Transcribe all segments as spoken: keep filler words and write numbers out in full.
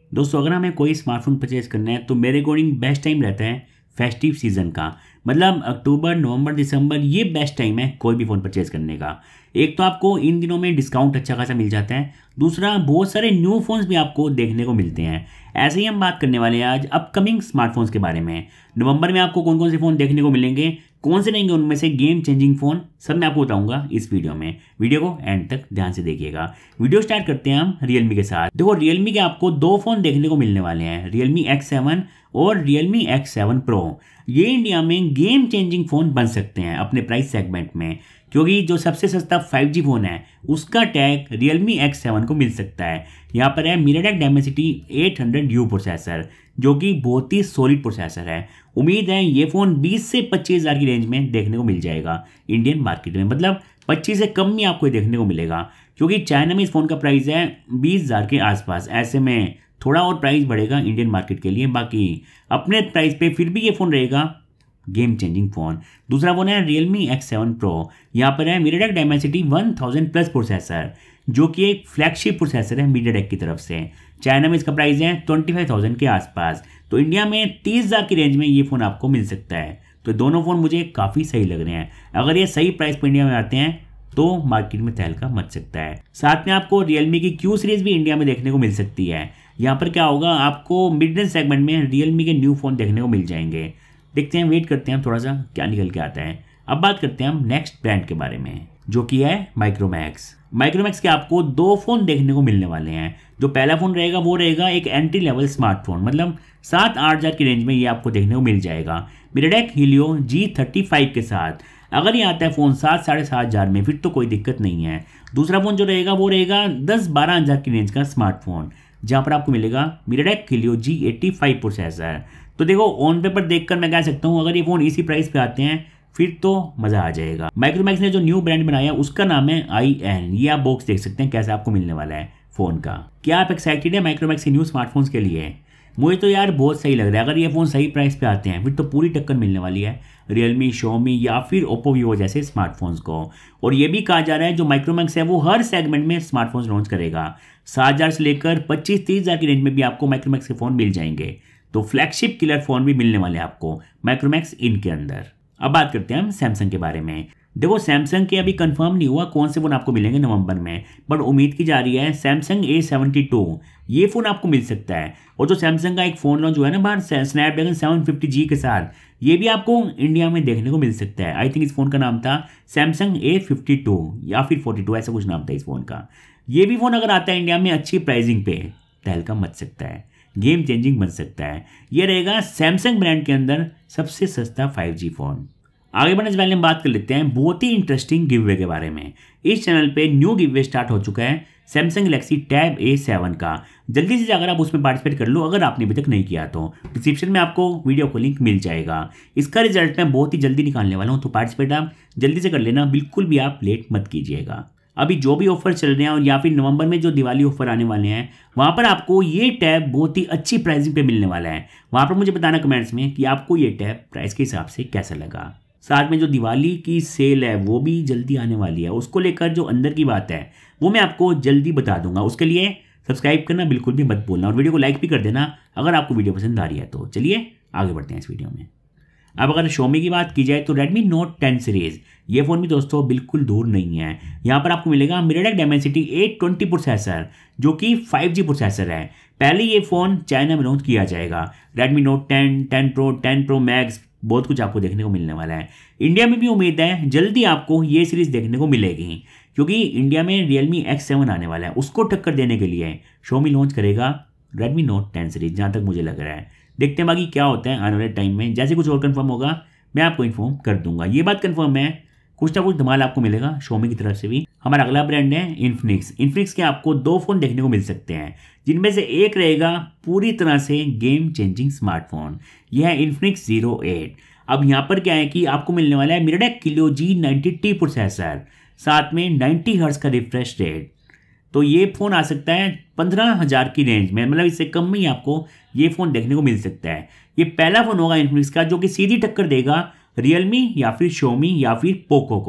दोस्तों अगर हमें कोई स्मार्टफोन परचेज करना है तो मेरे अकॉर्डिंग बेस्ट टाइम रहता है फेस्टिव सीज़न का। मतलब अक्टूबर नवंबर दिसंबर ये बेस्ट टाइम है कोई भी फ़ोन परचेज करने का। एक तो आपको इन दिनों में डिस्काउंट अच्छा खासा मिल जाता है, दूसरा बहुत सारे न्यू फ़ोन्स भी आपको देखने को मिलते हैं। ऐसे ही हम बात करने वाले हैं आज अपकमिंग स्मार्टफोन्स के बारे में। नवंबर में आपको कौन कौन से फ़ोन देखने को मिलेंगे, कौन से रहेंगे उनमें से गेम चेंजिंग फ़ोन, सब मैं आपको बताऊंगा इस वीडियो में। वीडियो को एंड तक ध्यान से देखिएगा। वीडियो स्टार्ट करते हैं हम रियलमी के साथ। देखो रियलमी के आपको दो फ़ोन देखने को मिलने वाले हैं, रियलमी एक्स सेवन और रियलमी एक्स सेवन प्रो। ये इंडिया में गेम चेंजिंग फ़ोन बन सकते हैं अपने प्राइस सेगमेंट में, क्योंकि जो सबसे सस्ता फाइव जी फ़ोन है उसका टैग रियलमी एक्स सेवन को मिल सकता है। यहाँ पर है MediaTek Dimensity eight hundred U processor, जो कि बहुत ही सॉलिड प्रोसेसर है। उम्मीद है ये फ़ोन बीस से पच्चीस हज़ार की रेंज में देखने को मिल जाएगा इंडियन मार्केट में। मतलब पच्चीस से कम ही आपको देखने को मिलेगा, क्योंकि चाइना में इस फ़ोन का प्राइस है बीस हज़ार के आसपास। ऐसे में थोड़ा और प्राइस बढ़ेगा इंडियन मार्केट के लिए, बाकी अपने प्राइस पे फिर भी ये फ़ोन रहेगा गेम चेंजिंग फ़ोन। दूसरा फ़ोन है रियलमी एक्स सेवन प्रो। यहाँ पर है MediaTek Dimensity one thousand plus processor, जो कि एक फ्लैगशिप प्रोसेसर है मीडियाटेक की तरफ से। चाइना में इसका प्राइस है ट्वेंटी फाइव थाउजेंड के आसपास, तो इंडिया में तीस हज़ार की रेंज में ये फ़ोन आपको मिल सकता है। तो दोनों फ़ोन मुझे काफ़ी सही लग रहे हैं। अगर ये सही प्राइस पर इंडिया में आते हैं तो मार्केट में तहलका मच सकता है। साथ में आपको रियलमी की क्यू सीरीज़ भी इंडिया में देखने को मिल सकती है। यहाँ पर क्या होगा, आपको मिड रेंज सेगमेंट में रियलमी के न्यू फ़ोन देखने को मिल जाएंगे। देखते हैं, वेट करते हैं थोड़ा सा क्या निकल के आता है। अब बात करते हैं हम नेक्स्ट ब्रांड के बारे में, जो कि है माइक्रोमैक्स। माइक्रोमैक्स के आपको दो फ़ोन देखने को मिलने वाले हैं। जो पहला फ़ोन रहेगा वो रहेगा एक एंट्री लेवल स्मार्टफोन, मतलब सात आठ हज़ार की रेंज में ये आपको देखने को मिल जाएगा MediaTek Helio G thirty five के साथ। अगर ये आता है फ़ोन सात साढ़े सात हज़ार में फिर तो कोई दिक्कत नहीं है। दूसरा फ़ोन जो रहेगा वो रहेगा दस बारह हज़ार की रेंज का स्मार्टफोन, जहाँ पर आपको मिलेगा MediaTek Helio G eighty five processor. तो देखो ऑन पेपर देखकर मैं कह सकता हूँ अगर ये फ़ोन इसी प्राइस पे आते हैं फिर तो मज़ा आ जाएगा। माइक्रोमैक्स ने जो न्यू ब्रांड बनाया उसका नाम है आई एन। ये आप बॉक्स देख सकते हैं कैसा आपको मिलने वाला है फ़ोन का। क्या आप एक्साइटेड है माइक्रोमैक्स के न्यू स्मार्टफोन्स के लिए? मुझे तो यार बहुत सही लग रहा है। अगर ये फ़ोन सही प्राइस पे आते हैं फिर तो पूरी टक्कर मिलने वाली है रियलमी, शोमी या फिर ओप्पो वीवो जैसे स्मार्टफोन्स को। और ये भी कहा जा रहा है जो माइक्रोमैक्स है वो हर सेगमेंट में स्मार्टफोन्स लॉन्च करेगा। सात हज़ार से लेकर पच्चीस तीस हज़ार की रेंज में भी आपको माइक्रोमैक्स के फ़ोन मिल जाएंगे। तो फ्लैगशिप किलर फ़ोन भी मिलने वाले हैं आपको माइक्रोमैक्स इनके अंदर। अब बात करते हैं हम सैमसंग के बारे में। देखो सैमसंग के अभी कंफर्म नहीं हुआ कौन से फ़ोन आपको मिलेंगे नवंबर में, बट उम्मीद की जा रही है सैमसंग ए सेवेंटी टू ये फ़ोन आपको मिल सकता है। और जो सैमसंग का एक फ़ोन लॉन्च हुआ है ना बाहर स्नैपड्रैगन सेवन फिफ्टी जी के साथ, ये भी आपको इंडिया में देखने को मिल सकता है। आई थिंक इस फ़ोन का नाम था सैमसंग ए फिफ्टी टू या फिर फोर्टी टू, ऐसा कुछ नाम था इस फ़ोन का। ये भी फ़ोन अगर आता है इंडिया में अच्छी प्राइसिंग पे तहलका मच सकता है, गेम चेंजिंग बन सकता है। ये रहेगा सैमसंग ब्रांड के अंदर सबसे सस्ता फाइव जी फ़ोन। आगे बढ़ने से पहले हम बात कर लेते हैं बहुत ही इंटरेस्टिंग गिववे के बारे में। इस चैनल पे न्यू गिववे स्टार्ट हो चुका है Samsung Galaxy Tab A seven का। जल्दी से अगर आप उसमें पार्टिसिपेट कर लो अगर आपने अभी तक नहीं किया तो। डिस्क्रिप्शन में आपको वीडियो को लिंक मिल जाएगा। इसका रिजल्ट मैं बहुत ही जल्दी निकालने वाला हूँ, तो पार्टिसिपेट आप जल्दी से कर लेना, बिल्कुल भी आप लेट मत कीजिएगा। अभी जो भी ऑफर चल रहे हैं और या फिर नवंबर में जो दिवाली ऑफर आने वाले हैं वहाँ पर आपको ये टैब बहुत ही अच्छी प्राइसिंग पे मिलने वाला है। वहाँ पर मुझे बताना कमेंट्स में कि आपको ये टैब प्राइस के हिसाब से कैसा लगा। साथ में जो दिवाली की सेल है वो भी जल्दी आने वाली है, उसको लेकर जो अंदर की बात है वो मैं आपको जल्दी बता दूंगा। उसके लिए सब्सक्राइब करना बिल्कुल भी मत भूलना और वीडियो को लाइक भी कर देना अगर आपको वीडियो पसंद आ रही है तो। चलिए आगे बढ़ते हैं इस वीडियो में। अब अगर शोमी की बात की जाए तो रेडमी नोट टेन सीरीज़ ये फ़ोन भी दोस्तों बिल्कुल दूर नहीं है। यहाँ पर आपको मिलेगा MediaTek Dimensity eight twenty processor, जो कि फाइव जी प्रोसेसर है। पहले ये फ़ोन चाइना में लॉन्च किया जाएगा। Redmi Note ten, ten pro, ten pro max बहुत कुछ आपको देखने को मिलने वाला है। इंडिया में भी उम्मीद है जल्दी आपको ये सीरीज़ देखने को मिलेगी, क्योंकि इंडिया में रियलमी एक्स सेवन आने वाला है। उसको टक्कर देने के लिए शोमी लॉन्च करेगा रेडमी नोट टेन सीरीज़, जहाँ तक मुझे लग रहा है। देखते हैं बाकी क्या होता है आने वाले टाइम में। जैसे कुछ और कंफर्म होगा मैं आपको इन्फॉर्म कर दूंगा। ये बात कंफर्म है कुछ ना कुछ धमाल आपको मिलेगा शोमी की तरफ से भी। हमारा अगला ब्रांड है इन्फिनिक्स। इन्फिनिक्स के आपको दो फ़ोन देखने को मिल सकते हैं, जिनमें से एक रहेगा पूरी तरह से गेम चेंजिंग स्मार्टफोन। यह है इन्फिनिक्स ज़ीरो एट। अब यहाँ पर क्या है कि आपको मिलने वाला है MediaTek Helio G ninety T processor, साथ में नाइंटी हर्ट्ज का रिफ्रेश रेट। तो ये फ़ोन आ सकता है पंद्रह हज़ार की रेंज में, मतलब इससे कम में ही आपको ये फ़ोन देखने को मिल सकता है। ये पहला फ़ोन होगा इन्फिनिक्स का जो कि सीधी टक्कर देगा रियलमी या फिर शोमी या फिर पोको को।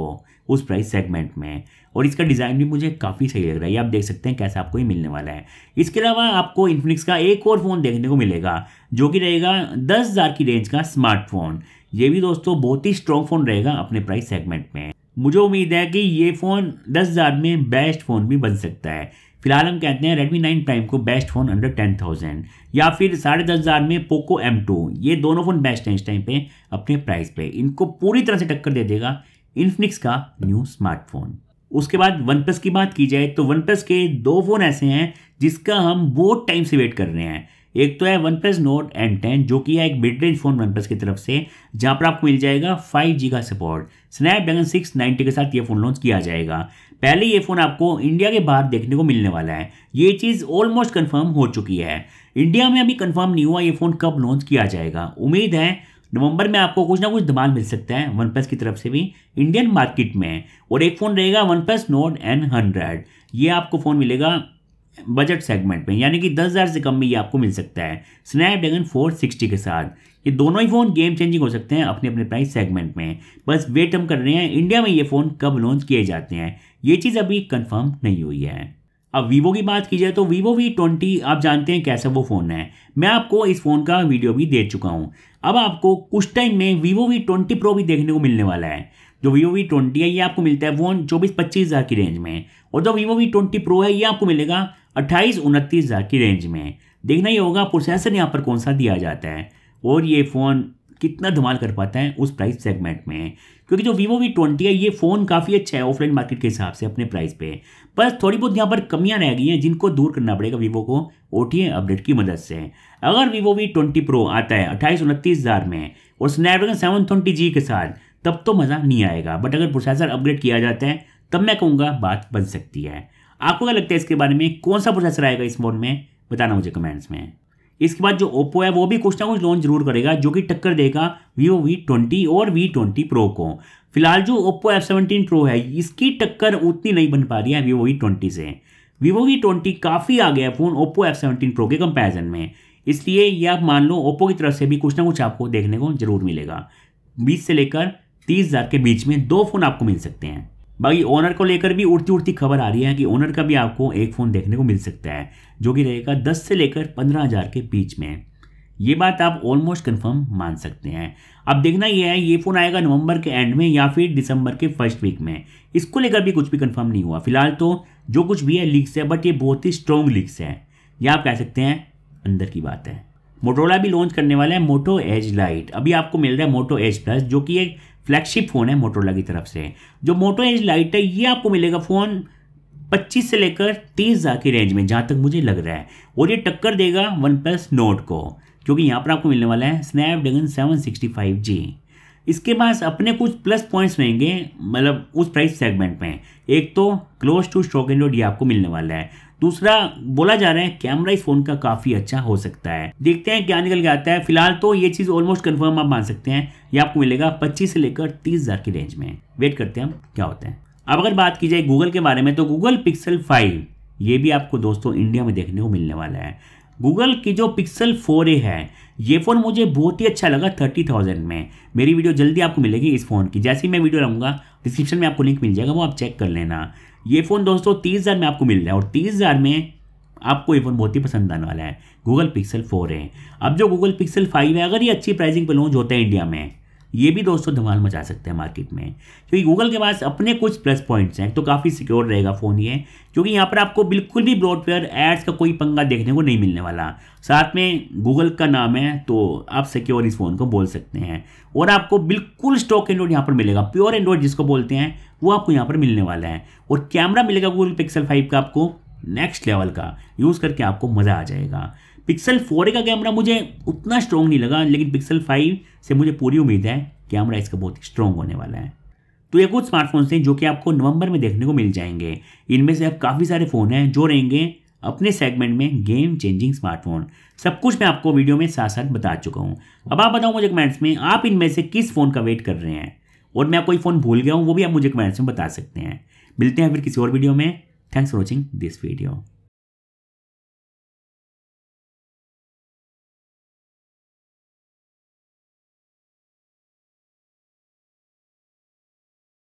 उस प्राइस सेगमेंट में। और इसका डिज़ाइन भी मुझे काफ़ी सही लग रहा है, ये आप देख सकते हैं कैसा आपको ये मिलने वाला है। इसके अलावा आपको इन्फिनिक्स का एक और फ़ोन देखने को मिलेगा जो कि रहेगा दस हज़ार की रेंज का स्मार्टफोन। ये भी दोस्तों बहुत ही स्ट्रॉन्ग फ़ोन रहेगा अपने प्राइस सेगमेंट में। मुझे उम्मीद है कि ये फ़ोन दस हज़ार में बेस्ट फ़ोन भी बन सकता है। फिलहाल हम कहते हैं रेडमी नाइन प्राइम को best phone under ten thousand, या फिर साढ़े दस हज़ार में पोको एम टू। ये दोनों फ़ोन बेस्ट हैं इस टाइम पे अपने प्राइस पे। इनको पूरी तरह से टक्कर दे देगा इन्फिनिक्स का न्यू स्मार्टफोन। उसके बाद वन प्लस की बात की जाए तो वन प्लस के दो फ़ोन ऐसे हैं जिसका हम बहुत टाइम से वेट कर रहे हैं। एक तो है OnePlus Nord N ten जो कि है एक mid range phone OnePlus की तरफ से, जहाँ पर आपको मिल जाएगा फाइव जी का सपोर्ट। स्नैपड्रैगन सिक्स नाइंटी के साथ ये फ़ोन लॉन्च किया जाएगा। पहले ये फ़ोन आपको इंडिया के बाहर देखने को मिलने वाला है। ये चीज़ ऑलमोस्ट कंफर्म हो चुकी है। इंडिया में अभी कंफर्म नहीं हुआ ये फ़ोन कब लॉन्च किया जाएगा। उम्मीद है नवंबर में आपको कुछ ना कुछ धमाल मिल सकता है वन प्लस की तरफ से भी इंडियन मार्केट में। और एक फ़ोन रहेगा OnePlus Nord N hundred. ये आपको फ़ोन मिलेगा बजट सेगमेंट में, यानी कि दस हज़ार से कम में ये आपको मिल सकता है स्नैपड्रैगन फोर सिक्सटी के साथ। ये दोनों ही फ़ोन गेम चेंजिंग हो सकते हैं अपने अपने प्राइस सेगमेंट में। बस वेट हम कर रहे हैं इंडिया में ये फ़ोन कब लॉन्च किए जाते हैं, ये चीज़ अभी कंफर्म नहीं हुई है। अब वीवो की बात की जाए तो वीवो वी ट्वेंटी आप जानते हैं कैसा वो फ़ोन है। मैं आपको इस फ़ोन का वीडियो भी दे चुका हूँ। अब आपको कुछ टाइम में वीवो वी ट्वेंटी प्रो भी देखने को मिलने वाला है। जो वीवो वी ट्वेंटी है ये आपको मिलता है फ़ोन चौबीस पच्चीस हज़ार की रेंज में, और जो वीवो वी ट्वेंटी प्रो है ये आपको मिलेगा अट्ठाईस उनतीस हज़ार की रेंज में। देखना ही होगा प्रोसेसर यहाँ पर कौन सा दिया जाता है और ये फ़ोन कितना धमाल कर पाता है उस प्राइस सेगमेंट में। क्योंकि जो वीवो वी ट्वेंटी है ये फ़ोन काफ़ी अच्छा है ऑफलाइन मार्केट के हिसाब से अपने प्राइस पे। बस थोड़ी बहुत यहाँ पर कमियाँ रह गई हैं जिनको दूर करना पड़ेगा वीवो को ओ टी ए अपडेट की मदद से। अगर वीवो वी ट्वेंटी प्रो आता है अट्ठाईस उनतीस हज़ार में और स्नैपड्रैगन सेवन ट्वेंटी जी के साथ, तब तो मज़ा नहीं आएगा। बट अगर प्रोसेसर अपग्रेड किया जाता है तब मैं कहूँगा बात बन सकती है। आपको क्या लगता है इसके बारे में, कौन सा प्रोसेसर आएगा इस फ़ोन में, बताना मुझे कमेंट्स में। इसके बाद जो ओप्पो है वो भी कुछ ना कुछ लॉन्च जरूर करेगा जो कि टक्कर देगा वीवो वी ट्वेंटी और वी ट्वेंटी प्रो को। फिलहाल जो ओप्पो एफ सेवनटीन प्रो है इसकी टक्कर उतनी नहीं बन पा रही है वीवो वी ट्वेंटी से। वीवो वी ट्वेंटी काफ़ी आ गया है phone Oppo F seventeen pro के कंपैरिजन में, इसलिए ये आप मान लो ओप्पो की तरफ से भी कुछ ना कुछ आपको देखने को जरूर मिलेगा। बीस से लेकर तीस हज़ार के बीच में दो फ़ोन आपको मिल सकते हैं। बाकी ओनर को लेकर भी उड़ती उड़ती खबर आ रही है कि ओनर का भी आपको एक फ़ोन देखने को मिल सकता है जो कि रहेगा दस से लेकर पंद्रह हज़ार के बीच में। ये बात आप ऑलमोस्ट कंफर्म मान सकते हैं। अब देखना ये है ये फ़ोन आएगा नवंबर के एंड में या फिर दिसंबर के फर्स्ट वीक में। इसको लेकर भी कुछ भी कंफर्म नहीं हुआ। फिलहाल तो जो कुछ भी है लीक्स है, बट ये बहुत ही स्ट्रॉन्ग लीक्स है, या आप कह सकते हैं अंदर की बात है। मोटोरोला भी लॉन्च करने वाला है मोटो एज लाइट। अभी आपको मिल रहा है मोटो एज प्लस जो कि एक फ्लैगशिप फ़ोन है मोटोरोला की तरफ से। जो मोटो एज लाइट है ये आपको मिलेगा फ़ोन पच्चीस से लेकर तीस हज़ार की रेंज में, जहाँ तक मुझे लग रहा है। और ये टक्कर देगा वन प्लस नोट को, क्योंकि यहाँ पर आपको मिलने वाला है Snapdragon seven sixty five G. इसके पास अपने कुछ प्लस पॉइंट्स रहेंगे मतलब उस प्राइस सेगमेंट में। एक तो क्लोज टू स्टॉक एंड्रॉइड ये आपको मिलने वाला है। दूसरा बोला जा रहा है कैमरा इस फोन का काफ़ी अच्छा हो सकता है। देखते हैं क्या निकल के आता है। फिलहाल तो ये चीज़ ऑलमोस्ट कंफर्म आप मान सकते हैं, ये आपको मिलेगा पच्चीस से लेकर तीस हज़ार की रेंज में। वेट करते हैं हम क्या होता है। अब अगर बात की जाए गूगल के बारे में तो गूगल पिक्सल फाइव ये भी आपको दोस्तों इंडिया में देखने को मिलने वाला है। गूगल की जो पिक्सल फोर ए है ये फ़ोन मुझे बहुत ही अच्छा लगा थर्टी थाउजेंड में। मेरी वीडियो जल्दी आपको मिलेगी इस फ़ोन की, जैसे ही मैं वीडियो लाऊंगा डिस्क्रिप्शन में आपको लिंक मिल जाएगा, वो आप चेक कर लेना। ये फ़ोन दोस्तों तीस हज़ार में आपको मिल रहा है और तीस हज़ार में आपको ये फ़ोन बहुत ही पसंद आने वाला है गूगल पिक्सल फोर ए। अब जो गूगल पिक्सल फाइव है अगर ये अच्छी प्राइसिंग पर लॉन्च होता है इंडिया में, ये भी दोस्तों धमाल मचा सकते हैं मार्केट में, क्योंकि गूगल के पास अपने कुछ प्लस पॉइंट्स हैं। तो काफ़ी सिक्योर रहेगा फ़ोन ये, क्योंकि यहाँ पर आपको बिल्कुल भी ब्रॉडवेयर एड्स का कोई पंगा देखने को नहीं मिलने वाला। साथ में गूगल का नाम है तो आप सिक्योर इस फ़ोन को बोल सकते हैं। और आपको बिल्कुल स्टॉक एंड्रॉइड यहाँ पर मिलेगा, प्योर एंड्रॉइड जिसको बोलते हैं वो आपको यहाँ पर मिलने वाला है। और कैमरा मिलेगा गूगल पिक्सल फाइव का आपको नेक्स्ट लेवल का, यूज़ करके आपको मज़ा आ जाएगा। पिक्सल फोर ए का कैमरा मुझे उतना स्ट्रॉन्ग नहीं लगा, लेकिन पिक्सल फाइव से मुझे पूरी उम्मीद है कैमरा इसका बहुत ही स्ट्रॉन्ग होने वाला है। तो ये कुछ स्मार्टफोन्स हैं जो कि आपको नवंबर में देखने को मिल जाएंगे। इनमें से अब काफ़ी सारे फ़ोन हैं जो रहेंगे अपने सेगमेंट में गेम चेंजिंग स्मार्टफोन। सब कुछ मैं आपको वीडियो में साथ साथ बता चुका हूँ। अब आप बताओ मुझे कमेंट्स में आप इनमें से किस फ़ोन का वेट कर रहे हैं, और मैं कोई फ़ोन भूल गया हूँ वो भी आप मुझे कमेंट्स में बता सकते हैं। मिलते हैं फिर किसी और वीडियो में। Thanks for watching this video.